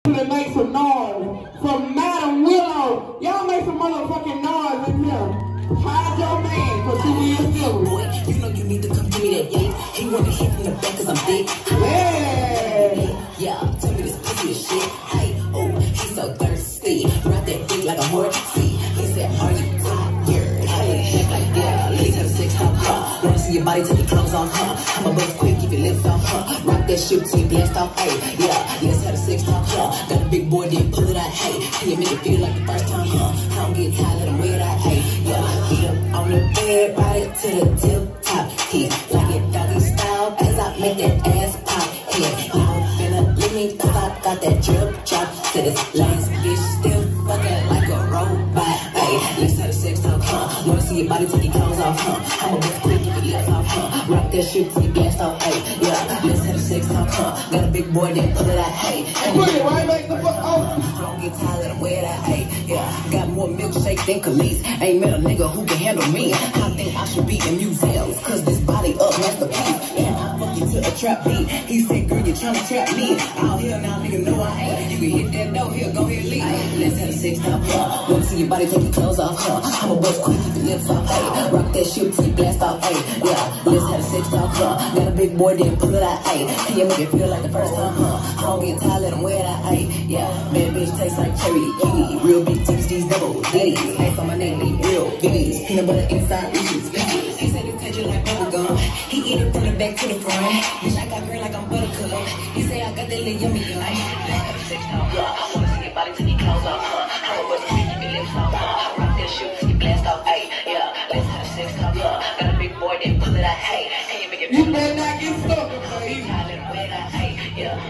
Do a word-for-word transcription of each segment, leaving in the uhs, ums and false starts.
to make some noise for Madam Willow. Y'all make some motherfucking noise in here. Hide your man for two years still. Boy, you know you need to come give me that dick. He want to hit from the back cause I'm thick. Yeah. Yeah, tell me this pussy is shit. Hey, oh, he's so thirsty. Ride that dick like a emergency. He said, are you tired? Hey, like, yeah, ladies have a sex talk, huh? Wanna see your body till your clothes off, huh? I'm a buzz quick, keep your lips off, huh? Rock that shit till you blast off, hey, yeah, let's have a sex talk, huh? Got a big boy, then pull it out, hey. Can you make it feel like the first time, huh? I don't get tired, let him wear that, hey, yeah. Get up on the bed, ride it to the tip top. He like it doggy style as I make that ass pop. Yeah, you finna leave me cause I got that drip drop. To this last bitch still fucking like a robot. Hey, let's have a sex talk, huh? Wanna see your body take your clothes off, huh? I'm a bust quick, get your lips off, huh? Rock that shit till you blast off, hey, yeah. Let's have a sex talk, huh? Got a big boy, then pull it out, hey. Hey, put it right back the fuck off. Don't get tired, let him wear that, hey, yeah. Got more milkshake than Khalees. Ain't met a nigga who can handle me. I think I should be in museums, cause this body up masterpiece. And I fuck you to a trap beat. He said, girl, you tryna trap me. Out here now, nigga, know I ain't. You can hit that door, here, go ahead, leave. Ay, let's have a sex talk, huh? Wanna see your body take your clothes off, huh? I'm a bust quick, keep your lips off, hey. Rock that shit till you blast off, hey. Yeah, let's have a sex talk, huh? Got a big boy, then pull it out, hey. Can you make it feel like the first time, huh? I don't get tired, let him wear that, hey. Yeah, bad bitch tastes like cherry, kiwi. Real big titties, these double ditties. Ice on my neck, need real biggies. Peanut butter inside, Reese's Pieces. He said it tastes like bubble gum. He eat it from the back to the front. Bitch, I got green like I'm buttercup. He say I got that little yummy gum. I wanna see your body till your clothes off, huh? How about you keep your lips off, huh? Rock that shit till you blast off, hey. Yeah, let's have a sex talk, huh? Got a big boy, then pull it out, hey. Can you make it feel You better not get stuck, baby. I let him wear that, hey. Yeah.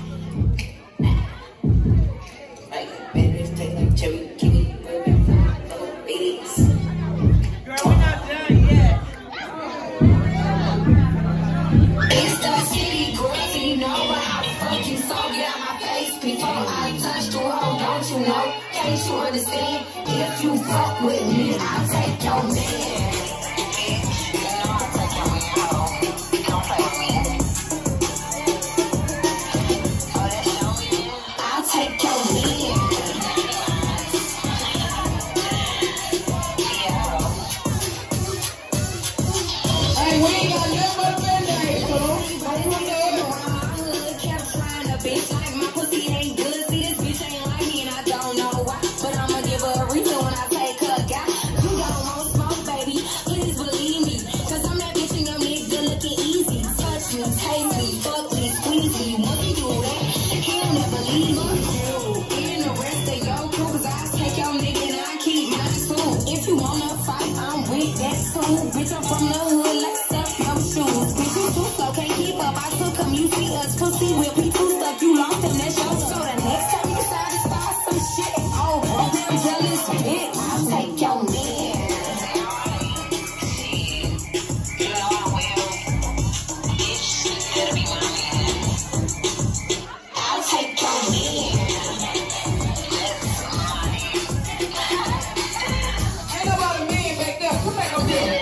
Like, bitch, taste like cherry, kiwi, double babies. Girl, we're not done yet. It's the city, girl, so you know how the fuck you so get out my face before I touch the road, don't you know? Can't you understand? If you fuck with me, I'll take your man. You know I'll take your man home. Don't play with me. Oh, that's your man? I'll take your man. Hey, we ain't got nothing but a band-aid, so don't don't put that. Kept trying to bitch like my pussy ain't good. See, this bitch ain't like me and I don't know why. But I'ma give her a reason when I take her guy. You don't want smoke, baby. Please believe me. Cause I'm that bitch and your nigga looking easy. Touch me, taste me, fuck me, squeeze me. Once you do that, he'll never leave me. And the rest of your crew, cause I take your nigga and I keep mine too. If you wanna fight, I'm with that too. Bitch, I'm from the hood like stuff, no shoes. Bitch, you too slow, can't keep up. I took him, you see us pussy with people stuck. You lost and that's your show. The next time you decide to start some shit, oh, I'm jealous, bitch. I'll take your man. You know I will. Bitch, you better be my man. I'll take your man. Ain't nobody man back there. Come back up there.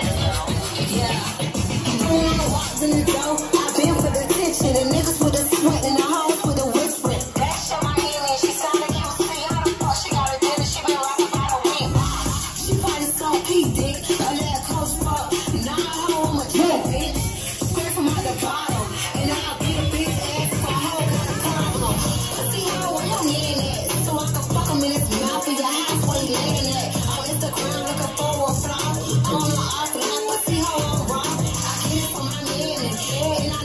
In the door, I've been for the attention. The niggas with the sweat and the hoes with the whispering. That's your Miami, she sound like you see how the fuck she got a dinner. She been rockin' by the week. She probably so P dick, a little close fuck. Nah, hoe, I'm a drunk bitch. Straight from out the bottom, and I'll beat a bitch ass if I hold got a problem. See how where your man at, so I can fuck him in his mouth in your house where he laying at. On Instagram looking for a flaw. I'm on the off and I can see how I'm wrong. And I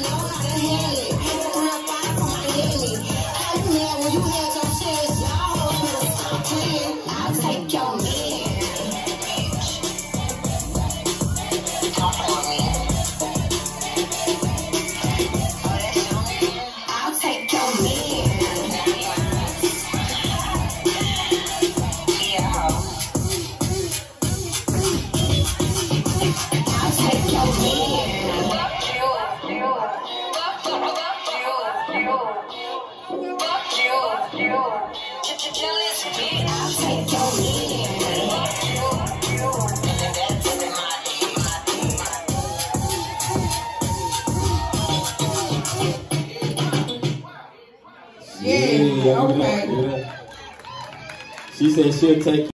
nigga. She said she'll take